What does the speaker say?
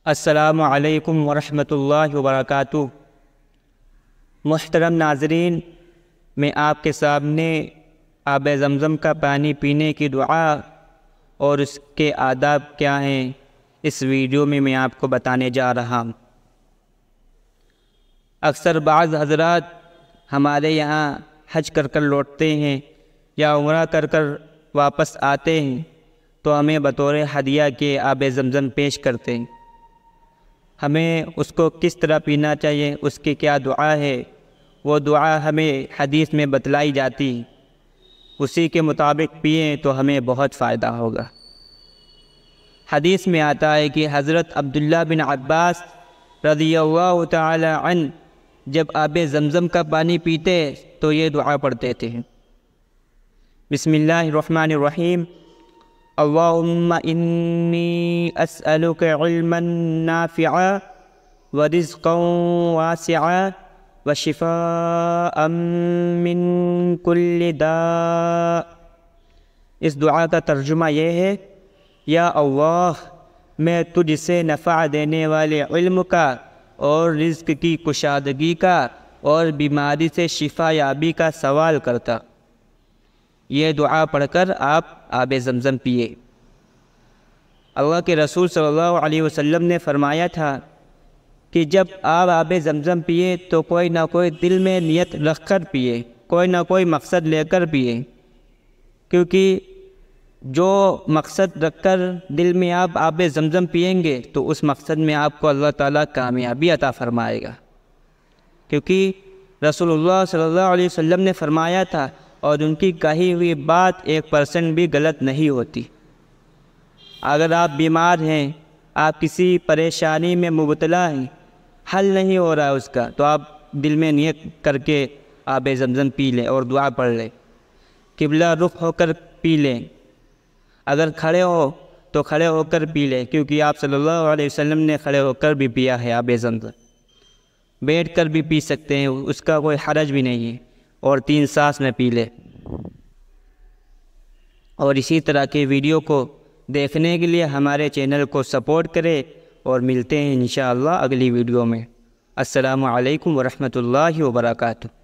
السلام علیکم ورحمۃ اللہ وبرکاتہ۔ محترم ناظرین، میں آپ کے سامنے آب زمزم کا پانی پینے کی دعا اور اس کے آداب کیا ہیں اس ویڈیو میں آپ کو بتانے جا رہا ہوں۔ اکثر بعض حضرات ہمارے یہاں حج کر لوٹتے ہیں یا عمرہ کر واپس آتے ہیں تو ہمیں بطور ہدیہ کے آب زمزم پیش کرتے ہیں۔ ہمیں اس کو کس طرح پینا چاہیے، اس کی کیا دعا ہے، وہ دعا ہمیں حدیث میں بتلائی جاتی ہے، اسی کے مطابق پئیں تو ہمیں بہت فائدہ ہوگا۔ حدیث میں آتا ہے کہ حضرت عبداللہ بن عباس رضی اللہ تعالی عنہ جب آب زمزم کا پانی پیتے تو یہ دعا پڑھتے تھے: بسم اللہ الرحمن الرحیم، اللہم انی اسألک علما نافعا ورزقا واسعا وشفاء من کل داء۔ اس دعا کا ترجمہ یہ ہے: یا اللہ، میں تجھ سے نفع دینے والے علم کا اور رزق کی کشادگی کا اور بیماری سے شفا یابی کا سوال کرتا۔ یہ دعا پڑھ کر آپ آب زمزم پیے۔ اللہ کے رسول صلی اللہ علیہ وسلم نے فرمایا تھا کہ جب آپ آب زمزم پیے تو کوئی نہ کوئی دل میں نیت رکھ کر پیے، کوئی نہ کوئی مقصد لے کر پیے، کیونکہ جو مقصد رکھ کر دل میں آپ آب زمزم پئیں گے تو اس مقصد میں آپ کو اللہ تعالیٰ کامیابی عطا فرمائے گا، کیونکہ رسول اللہ صلی اللہ علیہ وسلم نے فرمایا تھا اور ان کی کہی ہوئی بات 1% بھی غلط نہیں ہوتی۔ اگر آپ بیمار ہیں، آپ کسی پریشانی میں مبتلا ہیں، حل نہیں ہو رہا اس کا، تو آپ دل میں نیت کر کے آب زمزم پی لیں اور دعا پڑھ لیں، قبلہ رخ ہو کر پی لیں۔ اگر کھڑے ہو تو کھڑے ہو کر پی لیں، کیونکہ آپ صلی اللہ علیہ وسلم نے کھڑے ہو کر بھی پیا ہے آب زمزم۔ بیٹھ کر بھی پی سکتے ہیں، اس کا کوئی حرج بھی نہیں ہے، اور 3 سانس میں پی لے۔ اور اسی طرح کے ویڈیو کو دیکھنے کے لیے ہمارے چینل کو سپورٹ کرے، اور ملتے ہیں انشاءاللہ اگلی ویڈیو میں۔ السلام علیکم ورحمۃ اللہ وبرکاتہ۔